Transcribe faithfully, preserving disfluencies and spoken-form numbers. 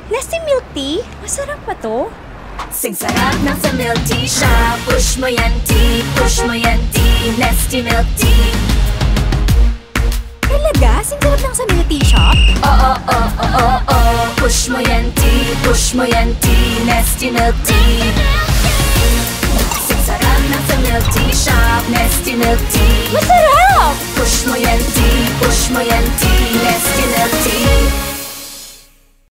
NESTEA Milk Tea? Masarap pa to? Sing sarap ng sa milk tea shop. Push mo yan tea, push mo yan tea, NESTEA Milk Tea. Talaga? Sing sarap ng sa milk tea shop? Oo, oo, oo, oo. Push mo yan tea, push mo yan tea, NESTEA Milk Tea. Sing sarap ng sa milk tea shop, NESTEA Milk Tea.